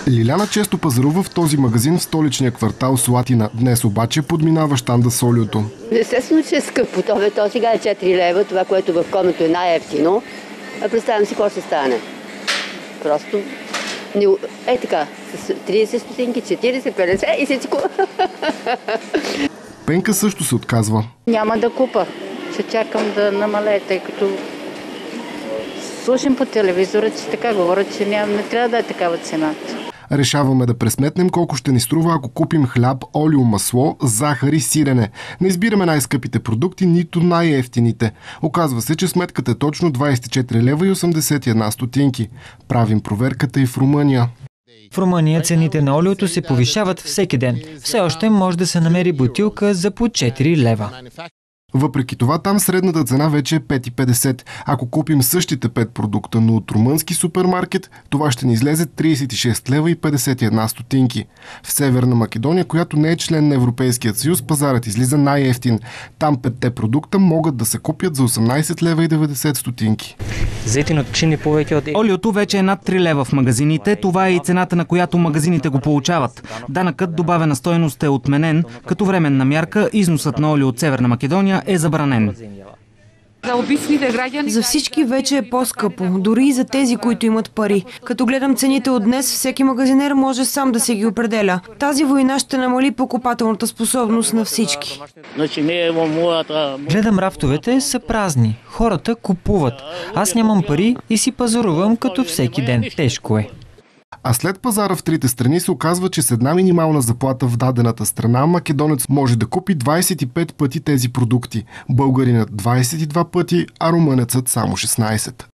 Лиляна често пазарува в този магазин в столичния квартал Слатина. Днес обаче подминава щанда с олиото. Естествено, че е скъпо. То сега е 4 лева, това, което в комето е най-евтино. Представям си какво ще стане. Просто така, с 30 стотинки, 40, 50 и всичко. Пенка също се отказва. Няма да купа. Ще чакам да намалее, тъй като слушам по телевизора, че така говорят, че не трябва да е такава цената. Решаваме да пресметнем колко ще ни струва, ако купим хляб, олио, масло, захар и сирене. Не избираме най-скъпите продукти, нито най-евтините. Оказва се, че сметката е точно 24 лева и 81 стотинки. Правим проверката и в Румъния. В Румъния цените на олиото се повишават всеки ден. Все още може да се намери бутилка за по 4 лева. Въпреки това, там средната цена вече е 5,50. Ако купим същите 5 продукта, но от румънски супермаркет, това ще ни излезе 36 лева и 51 стотинки. В Северна Македония, която не е член на Европейския съюз, пазарът излиза най-евтин. Там 5-те продукта могат да се купят за 18 лева и 90 стотинки. Олиото вече е над 3 лева в магазините. Това е и цената, на която магазините го получават. Данъкът добавена стойност е отменен. Като временна мярка, износът на олио от Северна Македония е забранен. За всички вече е по-скъпо, дори и за тези, които имат пари. Като гледам цените от днес, всеки магазинер може сам да се ги определя. Тази война ще намали покупателната способност на всички. Гледам, рафтовете са празни. Хората купуват. Аз нямам пари и си пазарувам като всеки ден. Тежко е. А след пазара в трите страни се оказва, че с една минимална заплата в дадената страна македонец може да купи 25 пъти тези продукти, българинът 22 пъти, а румънецът само 16.